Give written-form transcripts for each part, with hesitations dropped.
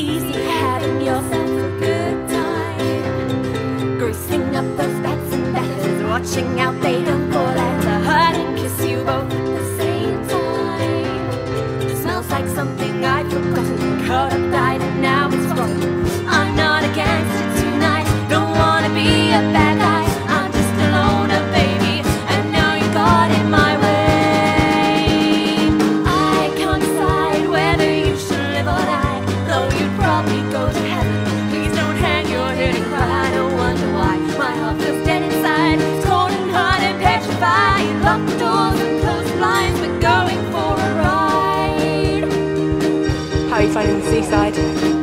easy having yourself a good time. Greasing up those bats and batters, watching out they don't fall as a hug and kiss you both at the same time. It smells like something I've forgotten, cut up, died, and now it's rotten. I'm not against it tonight, don't wanna be a bad guy. I'm just a loner, baby, and now you got in my way. I can't decide whether you should live or die, though you'd probably go to heaven. Please don't hang your head and cry. I don't wonder why my heart feels dead inside. It's cold and hard and petrified. Lock the doors and close the blinds. We're going for a ride. How are you finding the seaside?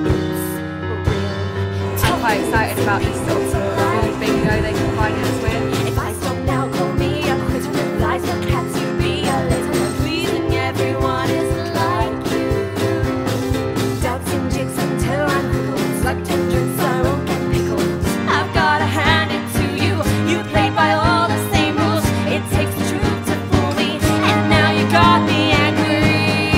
I'm quite excited about this sort of bingo they can find us with. If I stop now, call me a quiz with lies or cats. You be a little more pleasing. Everyone is like you. Doubts and jigs until I'm crippled. Like 10 drinks, I won't get pickled. I've gotta hand it to you. You played by all the same rules. It takes the truth to fool me, and now you got me angry.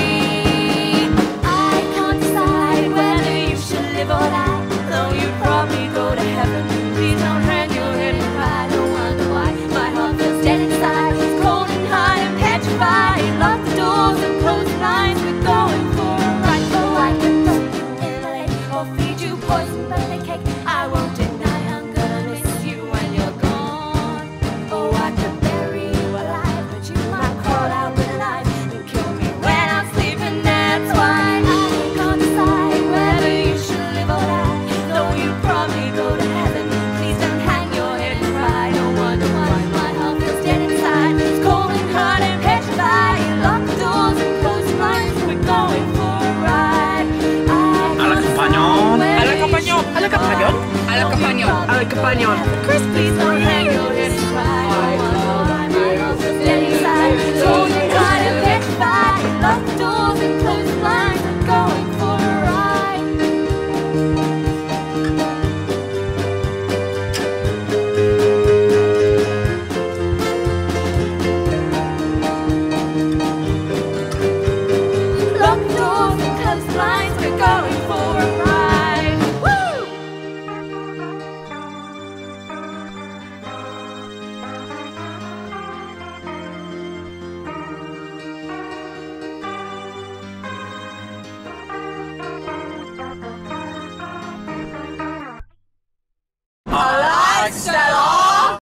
I can't decide whether you should live or die, though you'd probably go to heaven. Please don't hang your head and cry. Don't wonder why my heart feels dead inside. It's cold and hard and petrified. Lock the doors and close the blinds. We're going for a ride, so I can throw you in a lake or feed you poison birthday cake. I won't deny I'm gonna miss you when you're gone. Oh, I could bury you alive, but you might crawl out with a knife and kill me when I'm sleeping. That's why I can't decide whether you should live or die, though you'd probably go to heaven. Please don't hang your head and cry. Don't wonder why my heart feels dead inside. It's cold and hard and petrified. Lock the doors and close the blinds. We're going for a ride. Alla compagnon. Alla compagnon. Alla compagnon. Alla compagnon. Alla compagnon. Chris, please don't hang